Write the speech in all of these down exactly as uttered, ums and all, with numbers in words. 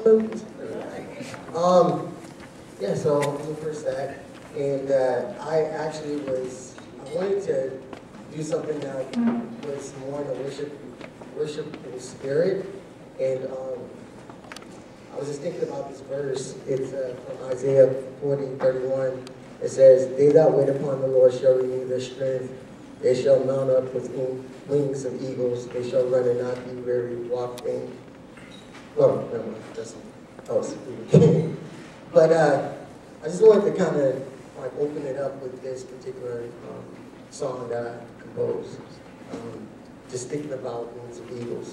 Um, yeah, so I'm the first act, and uh, I actually was, I wanted to do something that was more in a worship, worshipful spirit, and um, I was just thinking about this verse. It's uh, from Isaiah forty, thirty-one. It says, "They that wait upon the Lord shall renew their strength. They shall mount up with wings of eagles. They shall run and not be weary, walk faint." Oh, never mind. That's else. But uh, I just wanted to kind of like open it up with this particular um, song that I composed. Um, just thinking about wings of eagles.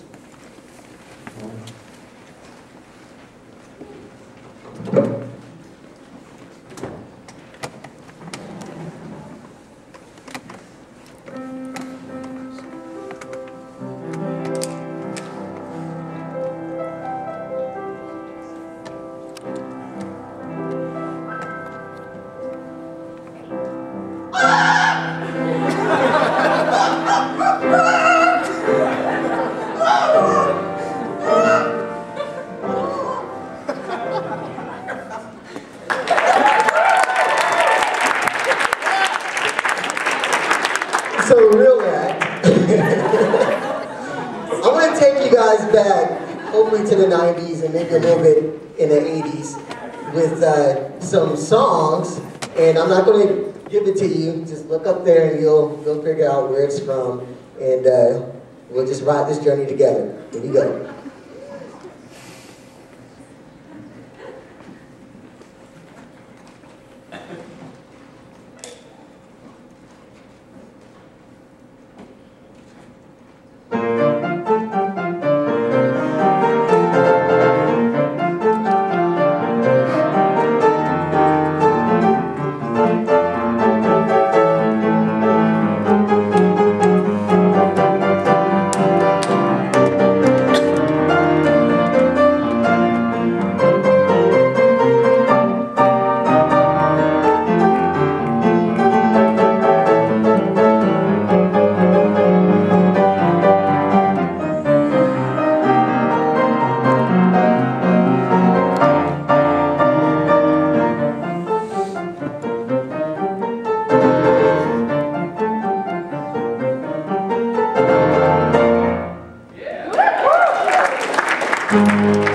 So real act. I want to take you guys back, hopefully to the nineties and maybe a little bit in the eighties, with uh, some songs. And I'm not going to give it to you. Just look up there and you'll you'll figure out where it's from, and uh, we'll just ride this journey together. Here we go. Yeah.